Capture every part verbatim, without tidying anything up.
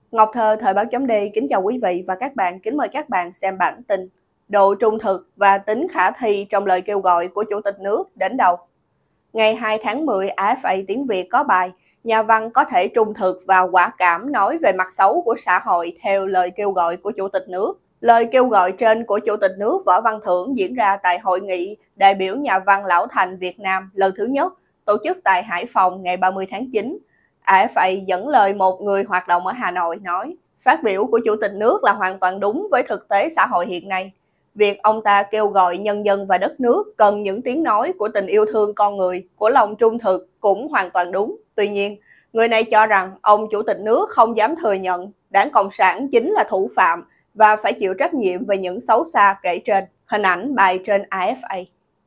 Ngọc Thơ, Thời báo chấm D kính chào quý vị và các bạn, kính mời các bạn xem bản tin độ trung thực và tính khả thi trong lời kêu gọi của Chủ tịch nước đến đâu. Ngày hai tháng mười, a ép a tiếng Việt có bài Nhà văn có thể trung thực và quả cảm nói về mặt xấu của xã hội theo lời kêu gọi của Chủ tịch nước. Lời kêu gọi trên của Chủ tịch nước Võ Văn Thưởng diễn ra tại Hội nghị đại biểu nhà văn lão thành Việt Nam lần thứ nhất, tổ chức tại Hải Phòng ngày ba mươi tháng chín. a ép a dẫn lời một người hoạt động ở Hà Nội nói, phát biểu của Chủ tịch nước là hoàn toàn đúng với thực tế xã hội hiện nay. Việc ông ta kêu gọi nhân dân và đất nước cần những tiếng nói của tình yêu thương con người, của lòng trung thực cũng hoàn toàn đúng. Tuy nhiên, người này cho rằng ông Chủ tịch nước không dám thừa nhận Đảng Cộng sản chính là thủ phạm và phải chịu trách nhiệm về những xấu xa kể trên. Hình ảnh bài trên a ép a.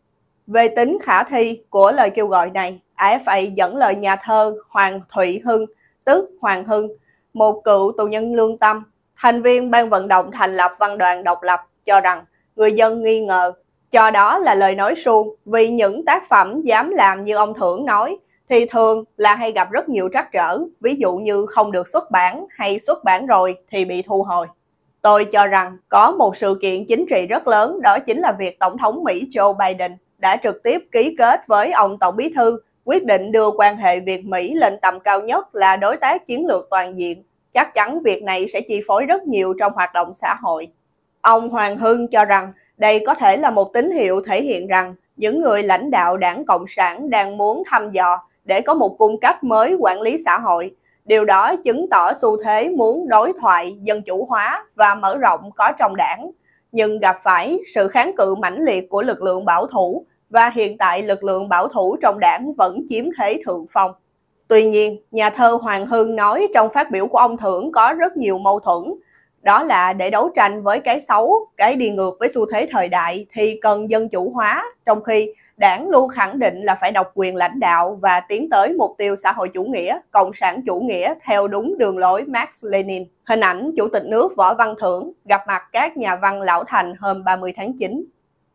Về tính khả thi của lời kêu gọi này, a ép a dẫn lời nhà thơ Hoàng Thụy Hưng, tức Hoàng Hưng, một cựu tù nhân lương tâm, thành viên ban vận động thành lập văn đoàn độc lập, cho rằng người dân nghi ngờ cho đó là lời nói suông, vì những tác phẩm dám làm như ông Thưởng nói thì thường là hay gặp rất nhiều trắc trở, ví dụ như không được xuất bản hay xuất bản rồi thì bị thu hồi. Tôi cho rằng có một sự kiện chính trị rất lớn, đó chính là việc Tổng thống Mỹ Joe Biden đã trực tiếp ký kết với ông Tổng Bí Thư quyết định đưa quan hệ Việt-Mỹ lên tầm cao nhất là đối tác chiến lược toàn diện. Chắc chắn việc này sẽ chi phối rất nhiều trong hoạt động xã hội. Ông Hoàng Hưng cho rằng đây có thể là một tín hiệu thể hiện rằng những người lãnh đạo Đảng Cộng sản đang muốn thăm dò để có một cung cách mới quản lý xã hội. Điều đó chứng tỏ xu thế muốn đối thoại, dân chủ hóa và mở rộng có trong đảng, nhưng gặp phải sự kháng cự mãnh liệt của lực lượng bảo thủ, và hiện tại lực lượng bảo thủ trong đảng vẫn chiếm thế thượng phong. Tuy nhiên, nhà thơ Hoàng Hưng nói trong phát biểu của ông Thưởng có rất nhiều mâu thuẫn. Đó là để đấu tranh với cái xấu, cái đi ngược với xu thế thời đại thì cần dân chủ hóa, trong khi đảng luôn khẳng định là phải độc quyền lãnh đạo và tiến tới mục tiêu xã hội chủ nghĩa, cộng sản chủ nghĩa theo đúng đường lối Marx Lenin. Hình ảnh Chủ tịch nước Võ Văn Thưởng gặp mặt các nhà văn lão thành hôm ba mươi tháng chín.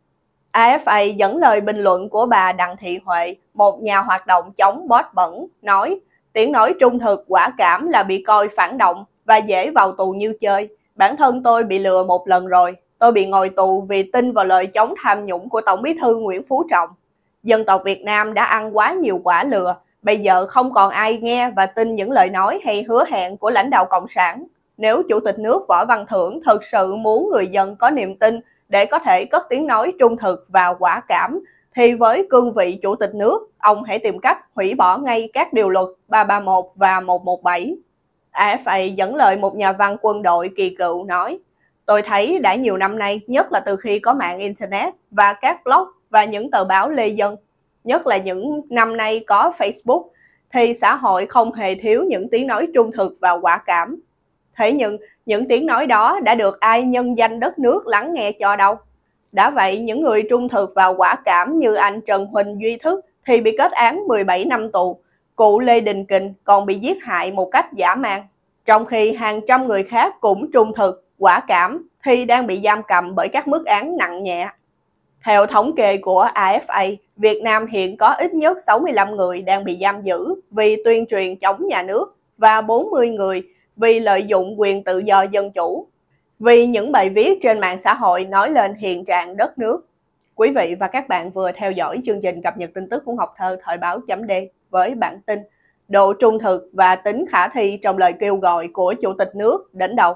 a ép a dẫn lời bình luận của bà Đặng Thị Huệ, một nhà hoạt động chống bot bẩn, nói tiếng nói trung thực quả cảm là bị coi phản động và dễ vào tù như chơi. Bản thân tôi bị lừa một lần rồi, tôi bị ngồi tù vì tin vào lời chống tham nhũng của Tổng Bí thư Nguyễn Phú Trọng. Dân tộc Việt Nam đã ăn quá nhiều quả lừa, bây giờ không còn ai nghe và tin những lời nói hay hứa hẹn của lãnh đạo Cộng sản. Nếu Chủ tịch nước Võ Văn Thưởng thực sự muốn người dân có niềm tin để có thể cất tiếng nói trung thực và quả cảm, thì với cương vị Chủ tịch nước, ông hãy tìm cách hủy bỏ ngay các điều luật ba ba mốt và một một bảy. a ép a dẫn lời một nhà văn quân đội kỳ cựu nói, tôi thấy đã nhiều năm nay, nhất là từ khi có mạng Internet và các blog và những tờ báo lê dân, nhất là những năm nay có Facebook, thì xã hội không hề thiếu những tiếng nói trung thực và quả cảm. Thế nhưng, những tiếng nói đó đã được ai nhân danh đất nước lắng nghe cho đâu? Đã vậy, những người trung thực và quả cảm như anh Trần Huỳnh Duy Thức thì bị kết án mười bảy năm tù, cụ Lê Đình Kình còn bị giết hại một cách dã man, trong khi hàng trăm người khác cũng trung thực, quả cảm thì đang bị giam cầm bởi các mức án nặng nhẹ. Theo thống kê của a ép a, Việt Nam hiện có ít nhất sáu mươi lăm người đang bị giam giữ vì tuyên truyền chống nhà nước và bốn mươi người vì lợi dụng quyền tự do dân chủ, vì những bài viết trên mạng xã hội nói lên hiện trạng đất nước. Quý vị và các bạn vừa theo dõi chương trình cập nhật tin tức của Ngọc Thơ Thời báo chấm D với bản tin độ trung thực và tính khả thi trong lời kêu gọi của Chủ tịch nước đến đâu.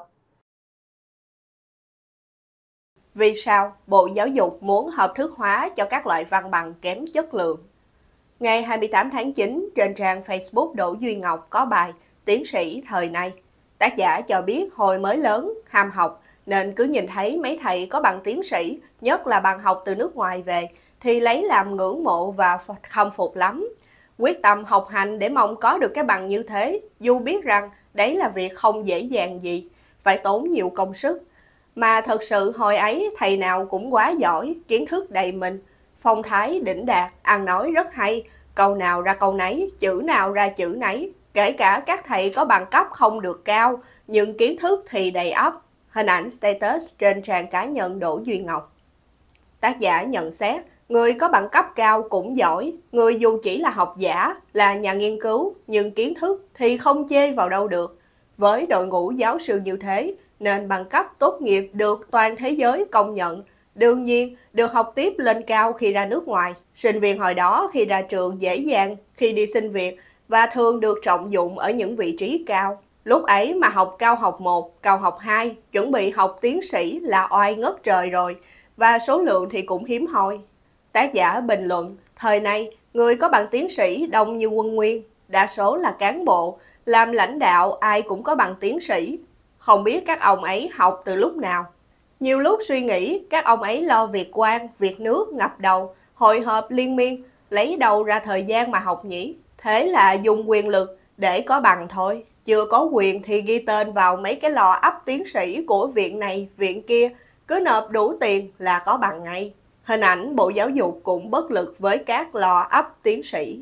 Vì sao Bộ Giáo dục muốn hợp thức hóa cho các loại văn bằng kém chất lượng? Ngày hai mươi tám tháng chín, trên trang Facebook Đỗ Duy Ngọc có bài Tiến sĩ thời nay. Tác giả cho biết hồi mới lớn, ham học, nên cứ nhìn thấy mấy thầy có bằng tiến sĩ, nhất là bằng học từ nước ngoài về, thì lấy làm ngưỡng mộ và khâm phục lắm. Quyết tâm học hành để mong có được cái bằng như thế, dù biết rằng đấy là việc không dễ dàng gì, phải tốn nhiều công sức. Mà thật sự hồi ấy thầy nào cũng quá giỏi, kiến thức đầy mình, phong thái đỉnh đạt, ăn nói rất hay, câu nào ra câu nấy, chữ nào ra chữ nấy. Kể cả các thầy có bằng cấp không được cao, nhưng kiến thức thì đầy ắp. Hình ảnh status trên trang cá nhân Đỗ Duy Ngọc. Tác giả nhận xét, người có bằng cấp cao cũng giỏi, người dù chỉ là học giả, là nhà nghiên cứu, nhưng kiến thức thì không chê vào đâu được. Với đội ngũ giáo sư như thế, nên bằng cấp tốt nghiệp được toàn thế giới công nhận. Đương nhiên, được học tiếp lên cao khi ra nước ngoài. Sinh viên hồi đó khi ra trường dễ dàng khi đi xin việc và thường được trọng dụng ở những vị trí cao. Lúc ấy mà học cao học một, cao học hai, chuẩn bị học tiến sĩ là oai ngất trời rồi, và số lượng thì cũng hiếm hoi. Tác giả bình luận, thời nay, người có bằng tiến sĩ đông như quân Nguyên, đa số là cán bộ, làm lãnh đạo ai cũng có bằng tiến sĩ. Không biết các ông ấy học từ lúc nào. Nhiều lúc suy nghĩ các ông ấy lo việc quan, việc nước ngập đầu, hội họp liên miên, lấy đâu ra thời gian mà học nhỉ? Thế là dùng quyền lực để có bằng thôi. Chưa có quyền thì ghi tên vào mấy cái lò ấp tiến sĩ của viện này, viện kia, cứ nộp đủ tiền là có bằng ngay. Hình ảnh Bộ Giáo dục cũng bất lực với các lò ấp tiến sĩ.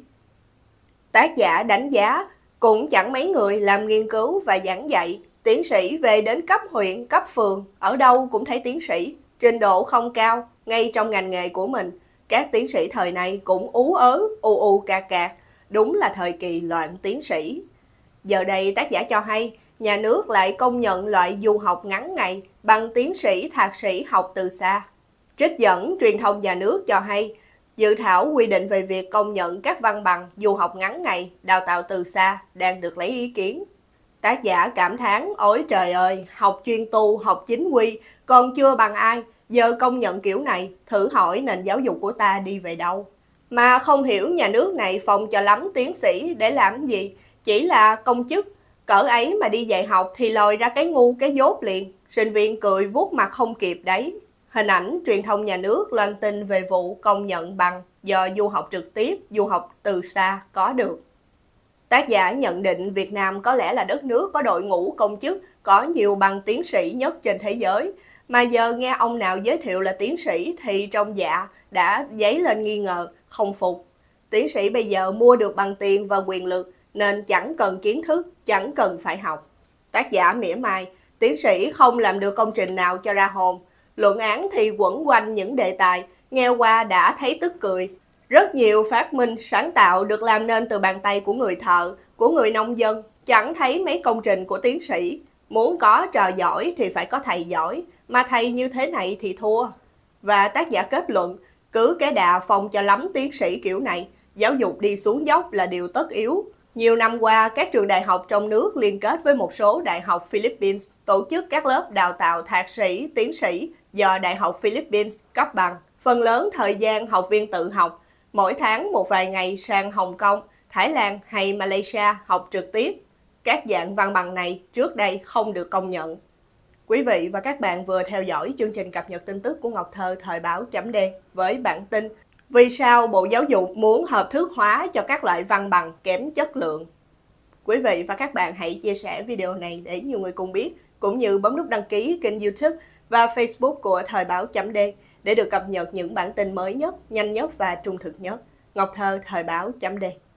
Tác giả đánh giá, cũng chẳng mấy người làm nghiên cứu và giảng dạy. Tiến sĩ về đến cấp huyện, cấp phường, ở đâu cũng thấy tiến sĩ. Trình độ không cao, ngay trong ngành nghề của mình. Các tiến sĩ thời này cũng ú ớ, u u cà cà. Đúng là thời kỳ loạn tiến sĩ. Giờ đây tác giả cho hay, nhà nước lại công nhận loại du học ngắn ngày bằng tiến sĩ, thạc sĩ học từ xa. Trích dẫn truyền thông nhà nước cho hay, dự thảo quy định về việc công nhận các văn bằng du học ngắn ngày, đào tạo từ xa đang được lấy ý kiến. Tác giả cảm thán, ôi trời ơi, học chuyên tu, học chính quy, còn chưa bằng ai, giờ công nhận kiểu này, thử hỏi nền giáo dục của ta đi về đâu. Mà không hiểu nhà nước này phòng cho lắm tiến sĩ để làm gì, chỉ là công chức, cỡ ấy mà đi dạy học thì lòi ra cái ngu cái dốt liền, sinh viên cười vuốt mặt không kịp đấy. Hình ảnh truyền thông nhà nước loan tin về vụ công nhận bằng do du học trực tiếp, du học từ xa có được. Tác giả nhận định Việt Nam có lẽ là đất nước có đội ngũ công chức có nhiều bằng tiến sĩ nhất trên thế giới, mà giờ nghe ông nào giới thiệu là tiến sĩ thì trong dạ đã dấy lên nghi ngờ, không phục. Tiến sĩ bây giờ mua được bằng tiền và quyền lực nên chẳng cần kiến thức, chẳng cần phải học. Tác giả mỉa mai, tiến sĩ không làm được công trình nào cho ra hồn. Luận án thì quẩn quanh những đề tài, nghe qua đã thấy tức cười. Rất nhiều phát minh, sáng tạo được làm nên từ bàn tay của người thợ, của người nông dân, chẳng thấy mấy công trình của tiến sĩ. Muốn có trò giỏi thì phải có thầy giỏi, mà thầy như thế này thì thua. Và tác giả kết luận, cứ cái đà phòng cho lắm tiến sĩ kiểu này, giáo dục đi xuống dốc là điều tất yếu. Nhiều năm qua, các trường đại học trong nước liên kết với một số đại học Philippines tổ chức các lớp đào tạo thạc sĩ, tiến sĩ do Đại học Philippines cấp bằng. Phần lớn thời gian học viên tự học, mỗi tháng một vài ngày sang Hồng Kông, Thái Lan hay Malaysia học trực tiếp. Các dạng văn bằng này trước đây không được công nhận. Quý vị và các bạn vừa theo dõi chương trình cập nhật tin tức của Ngọc Thơ thời báo chấm D với bản tin vì sao Bộ Giáo dục muốn hợp thức hóa cho các loại văn bằng kém chất lượng. Quý vị và các bạn hãy chia sẻ video này để nhiều người cùng biết, cũng như bấm nút đăng ký kênh YouTube và Facebook của thời báo chấm D để được cập nhật những bản tin mới nhất, nhanh nhất và trung thực nhất. Ngọc Thơ thời báo chấm D